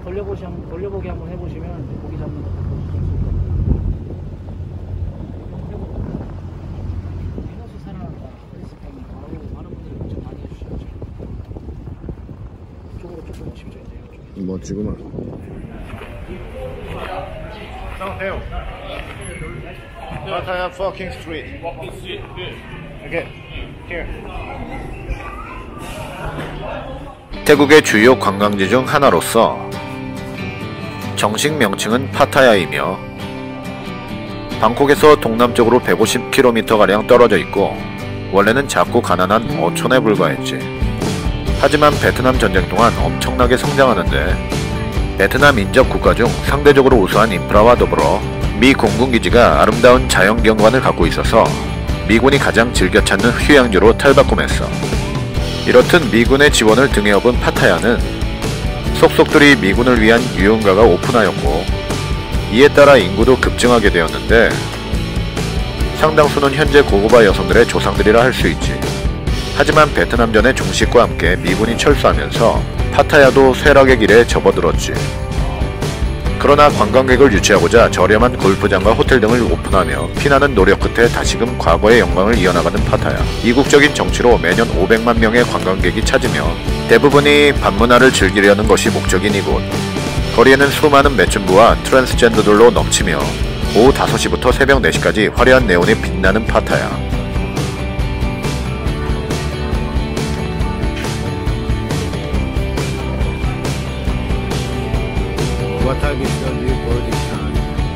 돌려보기 한번 해보시면 고기 잡는 거 해놓수 살아난다. 페이스북에 많은 분들이 엄청 많이 해주셔야죠. 이쪽으로 조금 오시죠. 이제 멋지구만. Downhill. Pattaya Walking Street. Walking street. Good. Okay. Here. 태국의 주요 관광지 중 하나로서 정식 명칭은 파타야이며 방콕에서 동남쪽으로 150km가량 떨어져 있고 원래는 작고 가난한 어촌에 불과했지. 하지만 베트남 전쟁 동안 엄청나게 성장하는데 베트남 인접 국가 중 상대적으로 우수한 인프라와 더불어 미 공군기지가 아름다운 자연경관을 갖고 있어서 미군이 가장 즐겨 찾는 휴양지로 탈바꿈했어. 이렇듯 미군의 지원을 등에 업은 파타야는 속속들이 미군을 위한 유흥가가 오픈하였고 이에 따라 인구도 급증하게 되었는데 상당수는 현재 고고바 여성들의 조상들이라 할 수 있지. 하지만 베트남전의 종식과 함께 미군이 철수하면서 파타야도 쇠락의 길에 접어들었지. 그러나 관광객을 유치하고자 저렴한 골프장과 호텔 등을 오픈하며 피나는 노력 끝에 다시금 과거의 영광을 이어나가는 파타야. 이국적인 정치로 매년 500만 명의 관광객이 찾으며 대부분이 밤문화를 즐기려는 것이 목적인 이곳. 거리에는 수많은 매춘부와 트랜스젠더들로 넘치며 오후 5시부터 새벽 4시까지 화려한 네온이 빛나는 파타야. What time is the new boarding time?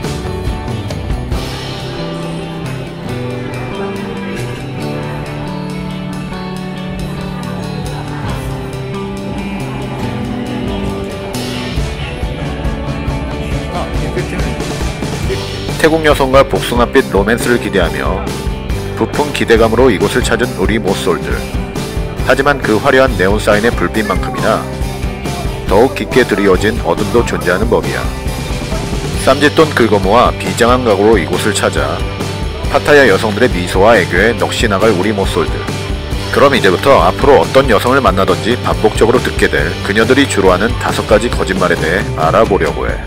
태국 여성과 복숭아빛 로맨스를 기대하며 부푼 기대감으로 이곳을 찾은 우리 모쏠들. 하지만 그 화려한 네온 사인의 불빛만큼이나 더욱 깊게 드리워진 어둠도 존재하는 법이야. 쌈짓돈 긁어모아 비장한 각오로 이곳을 찾아 파타야 여성들의 미소와 애교에 넋이 나갈 우리 모쏠들. 그럼 이제부터 앞으로 어떤 여성을 만나든지 반복적으로 듣게 될 그녀들이 주로 하는 5가지 거짓말에 대해 알아보려고 해.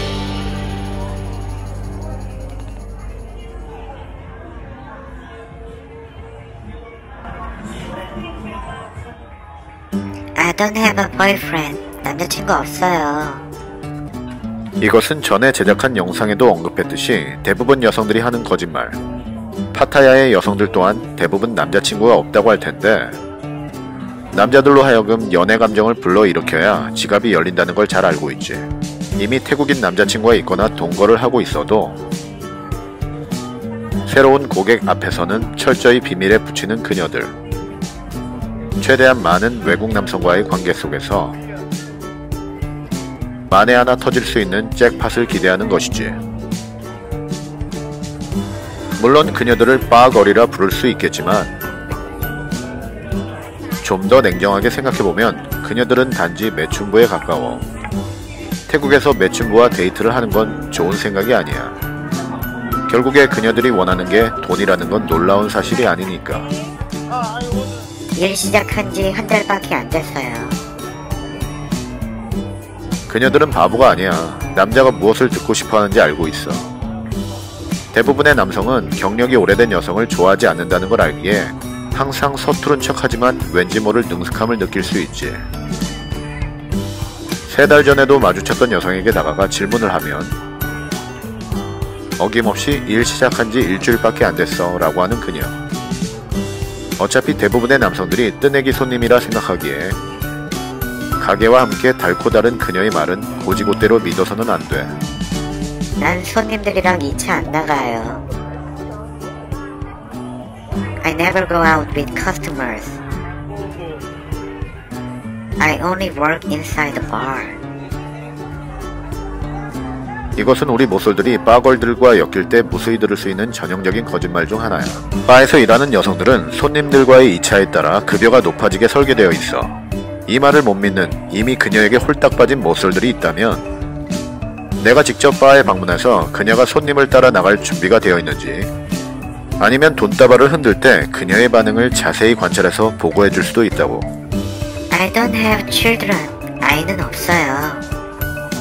I don't have a boyfriend. 남자친구 없어요. 이것은 전에 제작한 영상에도 언급했듯이 대부분 여성들이 하는 거짓말. 파타야의 여성들 또한 대부분 남자친구가 없다고 할 텐데 남자들로 하여금 연애 감정을 불러일으켜야 지갑이 열린다는 걸 잘 알고 있지. 이미 태국인 남자친구가 있거나 동거를 하고 있어도 새로운 고객 앞에서는 철저히 비밀에 붙이는 그녀들. 최대한 많은 외국 남성과의 관계 속에서 만에 하나 터질 수 있는 잭팟을 기대하는 것이지. 물론 그녀들을 빠거리라 부를 수 있겠지만 좀 더 냉정하게 생각해보면 그녀들은 단지 매춘부에 가까워. 태국에서 매춘부와 데이트를 하는 건 좋은 생각이 아니야. 결국에 그녀들이 원하는 게 돈이라는 건 놀라운 사실이 아니니까. 일 시작한 지 한 달밖에 안 됐어요. 그녀들은 바보가 아니야. 남자가 무엇을 듣고 싶어 하는지 알고 있어. 대부분의 남성은 경력이 오래된 여성을 좋아하지 않는다는 걸 알기에 항상 서투른 척하지만 왠지 모를 능숙함을 느낄 수 있지. 3달 전에도 마주쳤던 여성에게 다가가 질문을 하면 어김없이 일 시작한 지 일주일밖에 안 됐어 라고 하는 그녀. 어차피 대부분의 남성들이 뜨내기 손님이라 생각하기에 가게와 함께 달고 다른 그녀의 말은 고지고대로 믿어서는 안 돼. 난 손님들이랑 2차 안 나가요. I never go out with customers. I only work inside the bar. 이것은 우리 모쏠들이 바걸들과 엮일 때 무수히 들을 수 있는 전형적인 거짓말 중 하나야. 바에서 일하는 여성들은 손님들과의 2차에 따라 급여가 높아지게 설계되어 있어. 이 말을 못 믿는 이미 그녀에게 홀딱 빠진 모쏠들이 있다면 내가 직접 바에 방문해서 그녀가 손님을 따라 나갈 준비가 되어 있는지 아니면 돈다발을 흔들 때 그녀의 반응을 자세히 관찰해서 보고해 줄 수도 있다고. I don't have children. 아이는 없어요.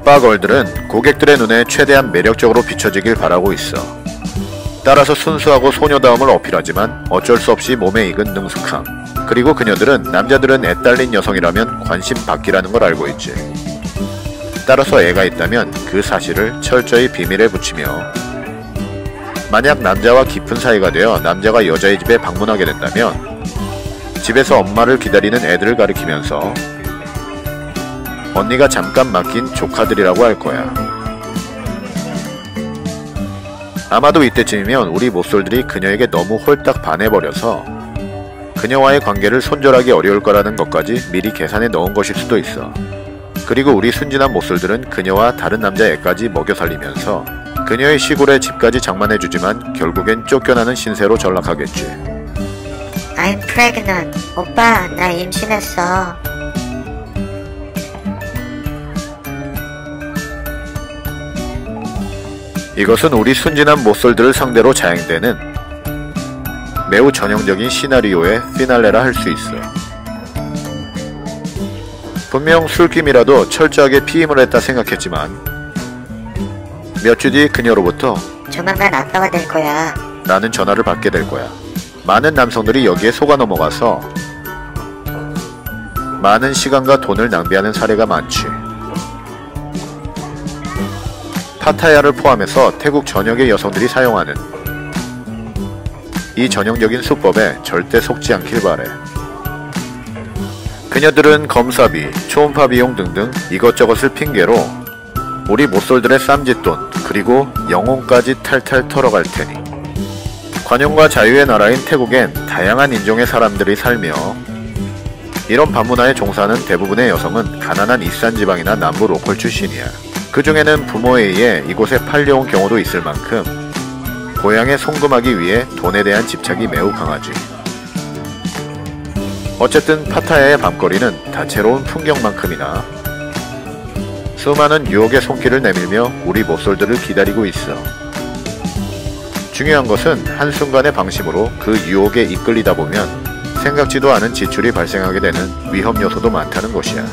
바걸들은 고객들의 눈에 최대한 매력적으로 비춰지길 바라고 있어. 따라서 순수하고 소녀다움을 어필하지만 어쩔 수 없이 몸에 익은 능숙함. 그리고 그녀들은 남자들은 애딸린 여성이라면 관심 받기라는 걸 알고 있지. 따라서 애가 있다면 그 사실을 철저히 비밀에 붙이며 만약 남자와 깊은 사이가 되어 남자가 여자의 집에 방문하게 된다면 집에서 엄마를 기다리는 애들을 가리키면서 언니가 잠깐 맡긴 조카들이라고 할 거야. 아마도 이때쯤이면 우리 모쏠들이 그녀에게 너무 홀딱 반해버려서 그녀와의 관계를 손절하기 어려울 거라는 것까지 미리 계산해 넣은 것일 수도 있어. 그리고 우리 순진한 모쏠들은 그녀와 다른 남자 애까지 먹여 살리면서 그녀의 시골에 집까지 장만해주지만 결국엔 쫓겨나는 신세로 전락하겠지. I'm pregnant. 오빠, 나 임신했어. 이것은 우리 순진한 모쏠들을 상대로 자행되는 매우 전형적인 시나리오의 피날레라 할 수 있어. 분명 술김이라도 철저하게 피임을 했다 생각했지만 몇 주 뒤 그녀로부터 조만간 아빠가 될 거야. 라는 전화를 받게 될 거야. 많은 남성들이 여기에 속아 넘어가서 많은 시간과 돈을 낭비하는 사례가 많지. 파타야를 포함해서 태국 전역의 여성들이 사용하는 이 전형적인 수법에 절대 속지 않길 바래. 그녀들은 검사비, 초음파 비용 등등 이것저것을 핑계로 우리 모쏠들의 쌈짓돈 그리고 영혼까지 탈탈 털어갈 테니 관용과 자유의 나라인 태국엔 다양한 인종의 사람들이 살며 이런 반문화에 종사하는 대부분의 여성은 가난한 이산 지방이나 남부 로컬 출신이야. 그 중에는 부모에 의해 이곳에 팔려온 경우도 있을 만큼 고향에 송금하기 위해 돈에 대한 집착이 매우 강하지. 어쨌든 파타야의 밤거리는 다채로운 풍경만큼이나 수많은 유혹의 손길을 내밀며 우리 모쏠들을 기다리고 있어. 중요한 것은 한순간의 방심으로 그 유혹에 이끌리다 보면 생각지도 않은 지출이 발생하게 되는 위험 요소도 많다는 것이야.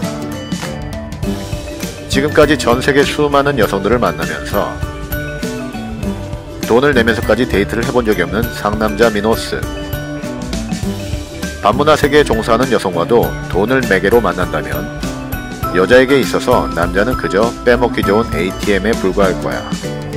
지금까지 전세계 수많은 여성들을 만나면서 돈을 내면서까지 데이트를 해본 적이 없는 상남자 미노스. 반문화 세계에 종사하는 여성과도 돈을 매개로 만난다면 여자에게 있어서 남자는 그저 빼먹기 좋은 ATM에 불과할 거야.